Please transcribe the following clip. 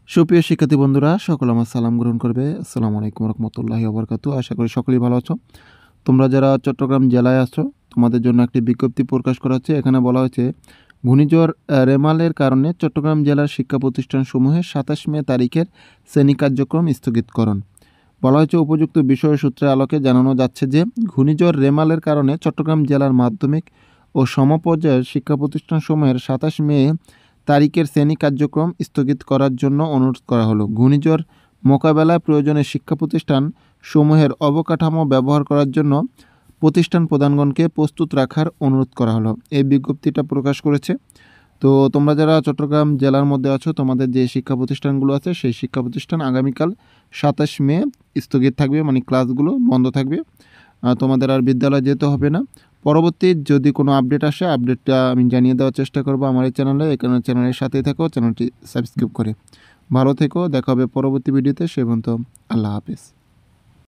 সুপ্রিয় শিক্ষার্থী বন্ধুরা, সকলে আমার সালাম গ্রহণ করবে। আসসালামু আলাইকুম রহমতুল্লাহি ওয়া বারাকাতুহু। আশা করি সকলেই ভালো আছো। তোমরা যারা চট্টগ্রাম জেলায় আছো, তোমাদের জন্য একটি বিজ্ঞপ্তি প্রকাশ করা হচ্ছে। এখানে বলা হয়েছে ঘূর্ণিঝড় রেমালের কারণে চট্টগ্রাম জেলার শিক্ষা প্রতিষ্ঠানসমূহে ২৭ মে তারিখের শ্রেণী কার্যক্রম স্থগিতকরণ। বলা হয়েছে উপযুক্ত বিষয় সূত্রের আলোকে জানানো যাচ্ছে যে ঘূর্ণিঝড় রেমালের কারণে চট্টগ্রাম জেলার মাধ্যমিক ও সমপর্যায়ের শিক্ষা প্রতিষ্ঠানসমূহের ২৭ মে তারিখের শ্রেণী কার্যক্রম স্থগিত করার জন্য অনুরোধ করা হলো। ঘূর্ণিঝড় মোকাবেলায় প্রয়োজনে শিক্ষা প্রতিষ্ঠান সমূহের অবকাঠামো ব্যবহার করার জন্য প্রতিষ্ঠান প্রধানগণকে প্রস্তুত রাখার অনুরোধ করা হলো। এই বিজ্ঞপ্তিটা প্রকাশ করেছে। তো তোমরা যারা চট্টগ্রাম জেলার মধ্যে আছো, তোমাদের যে শিক্ষা প্রতিষ্ঠানগুলো আছে সেই শিক্ষা প্রতিষ্ঠান আগামীকাল ২৭ মে স্থগিত থাকবে, মানে ক্লাসগুলো বন্ধ থাকবে। তোমাদের আর বিদ্যালয়ে যেতে হবে না। পরবর্তী যদি কোনো আপডেট আসে, আপডেটটা আমি জানিয়ে দেওয়ার চেষ্টা করব আমার এই চ্যানেলে। এখানে চ্যানেলের সাথেই থাকো, চ্যানেলটি সাবস্ক্রাইব করে ভালো থেকো। দেখা হবে পরবর্তী ভিডিওতে। সে পর্যন্ত আল্লাহ হাফেজ।